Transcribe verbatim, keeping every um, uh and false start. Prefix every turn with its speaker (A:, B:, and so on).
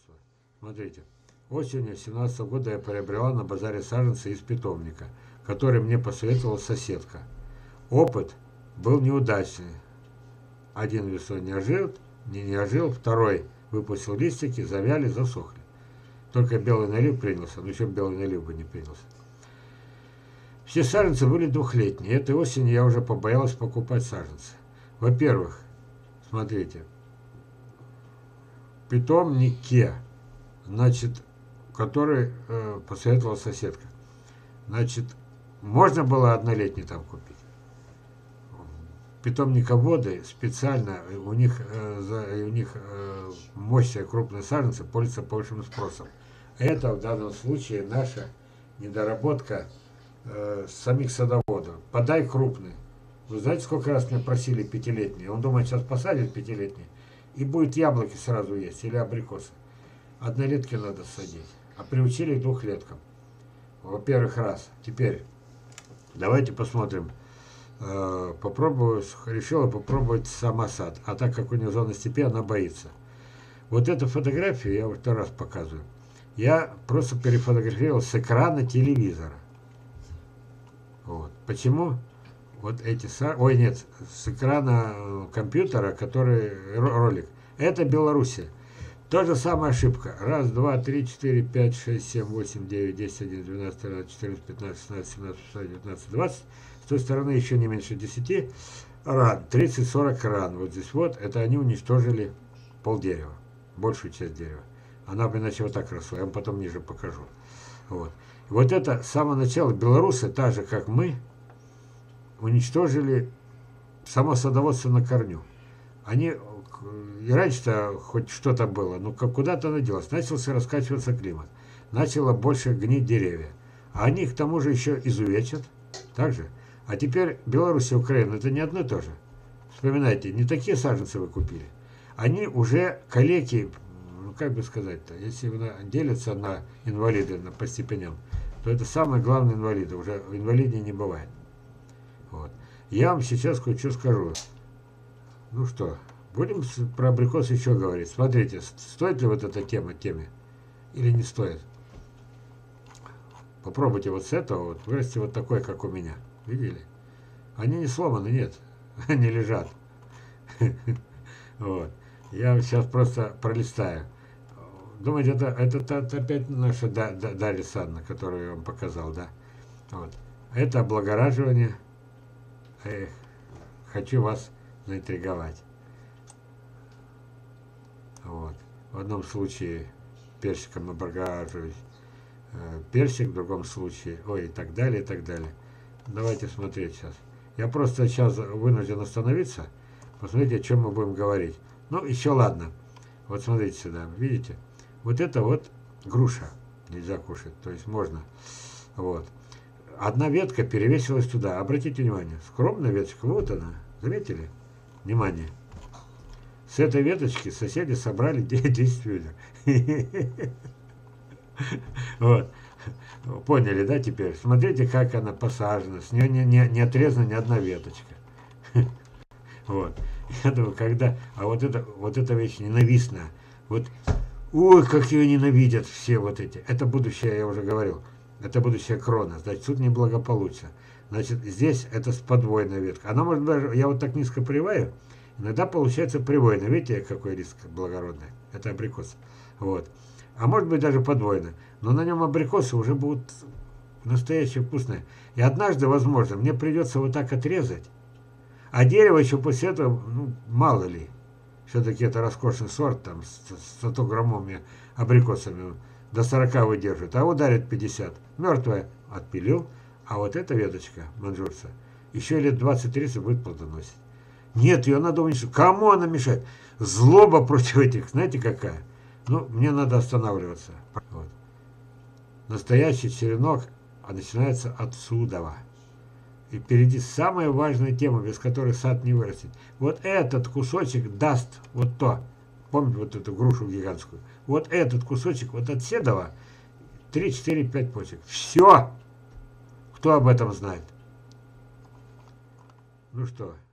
A: садоводства. Смотрите, осенью семнадцатого года я приобрела на базаре саженцы из питомника, который мне посоветовала соседка. Опыт был неудачный. Один весной не ожил, не, не ожил, второй выпустил листики, завяли, засохли. Только белый налив принялся, но еще белый налив бы не принялся. Все саженцы были двухлетние. Этой осенью я уже побоялась покупать саженцы. Во-первых, смотрите, в питомнике, значит, который э, посоветовала соседка, значит, можно было однолетний там купить. Питомниководы специально, у них, э, за, у них э, мощные крупные саженцы пользуются повышенным спросом. Это в данном случае наша недоработка э, самих садоводов. Подай крупный. Вы знаете, сколько раз меня просили пятилетний? Он думает, сейчас посадит пятилетний, и будет яблоки сразу есть, или абрикосы. Однолетки надо садить. А приучили к двухлеткам. Во-первых, раз. Теперь давайте посмотрим. Э, попробую, решила попробовать самосад. А так как у нее зона степи, она боится. Вот эту фотографию я уже второй раз показываю. Я просто перефотографировал с экрана телевизора. Вот. Почему? Вот эти... Ой, нет, с экрана компьютера, который ролик. Это Белоруссия. Та же самая ошибка. Раз, два, три, четыре, пять, шесть, семь, восемь, девять, десять, одиннадцать, двенадцать, тринадцать, четырнадцать, пятнадцать, шестнадцать, семнадцать, шестнадцать, девятнадцать, двадцать. С той стороны еще не меньше десяти ран. тридцать-сорок ран. Вот здесь вот. Это они уничтожили полдерева. Большую часть дерева. Она бы иначе вот так росла. Я вам потом ниже покажу. Вот. Вот это с самого начала белорусы, так же как мы, уничтожили само садоводство на корню. Они, и раньше-то хоть что-то было, но как куда-то оно делось. Начался раскачиваться климат. Начало больше гнить деревья. А они к тому же еще изувечат. Так же. А теперь Беларусь и Украина, это не одно и то же. Вспоминайте, не такие саженцы вы купили. Они уже калеки, ну как бы сказать-то, если делятся на инвалиды на, по степеням, то это самые главные инвалиды. Уже инвалиднее не бывает. Вот. Я вам сейчас кое-что скажу. Ну что, будем про абрикос еще говорить. Смотрите, стоит ли вот эта тема теме или не стоит. Попробуйте вот с этого, вот, вырасти вот такой, как у меня. Видели? Они не сломаны, нет. Они лежат. Вот. Я сейчас просто пролистаю. Думаете, это, это, это опять наша Дарья Санна, которую я вам показал, да? Вот. Это облагораживание. Эх, хочу вас заинтриговать. Вот. В одном случае персиком облагораживаюсь. Персик, в другом случае, ой, и так далее, и так далее. Давайте смотреть сейчас. Я просто сейчас вынужден остановиться. Посмотрите, о чем мы будем говорить. Ну, еще ладно. Вот смотрите сюда, видите? Вот это вот груша. Нельзя кушать, то есть можно. Вот. Одна ветка перевесилась туда. Обратите внимание, скромная веточка, вот она. Заметили? Внимание. С этой веточки соседи собрали десять ведер. Вот. Поняли, да, теперь? Смотрите, как она посажена. С нее не, не, не отрезана ни одна веточка. Вот. Я думаю, когда... А вот это, вот эта вещь ненавистная. Вот... Ой, как ее ненавидят все вот эти. Это будущее, я уже говорил. Это будущая крона. Значит, тут неблагополучно. Значит, здесь это с подвойной веткой. Она может даже... Я вот так низко приваю. Иногда получается привойная. Видите, какой риск благородный? Это абрикос. Вот. А может быть даже подвойно. Но на нем абрикосы уже будут настоящие вкусные. И однажды, возможно, мне придется вот так отрезать. А дерево еще после этого, ну, мало ли. Все-таки это роскошный сорт, там, с стограммовыми абрикосами до сорока выдерживает. А ударит пятьдесят. Мертвая отпилил. А вот эта веточка, манжурца, еще лет двадцать-тридцать будет плодоносить. Нет, ее надо уничтожить. Кому она мешает? Злоба против этих, знаете какая? Ну, мне надо останавливаться. Вот. Настоящий черенок а начинается отсюда. И впереди самая важная тема, без которой сад не вырастет. Вот этот кусочек даст вот то. Помните вот эту грушу гигантскую? Вот этот кусочек, вот от седова, три, четыре, пять почек. Все! Кто об этом знает? Ну что?